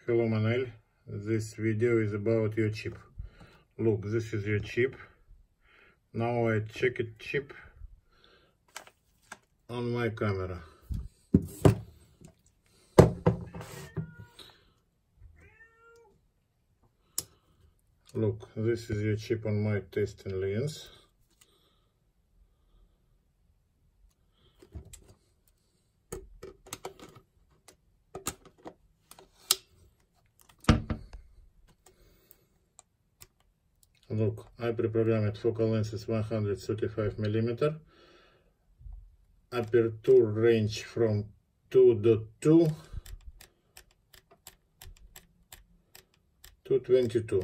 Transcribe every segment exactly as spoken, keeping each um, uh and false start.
Hello Manel, this video is about your chip. Look, this is your chip. Now I check it chip on my camera. Look, this is your chip on my testing lens. Look, I pre-programmed focal length is one hundred thirty-five millimeter. Aperture range from two point two to twenty-two.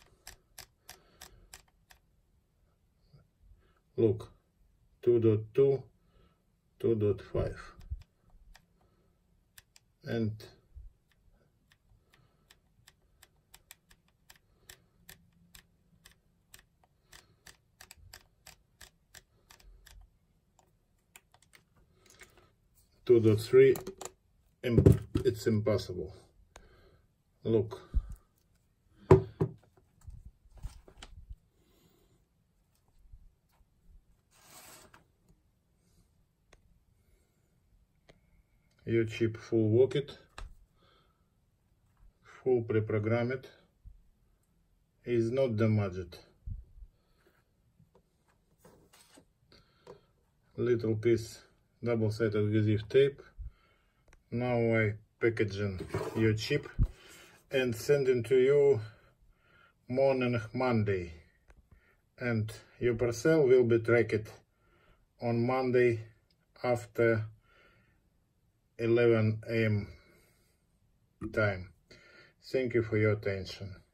Look, two point two, two point five. And two point three, it's impossible. Look. Your chip full worked, full pre-programmed, is not damaged. Little piece double-sided adhesive tape. Now I packaging your chip and sending to you morning Monday, and your parcel will be tracked on Monday after eleven A M time. Thank you for your attention.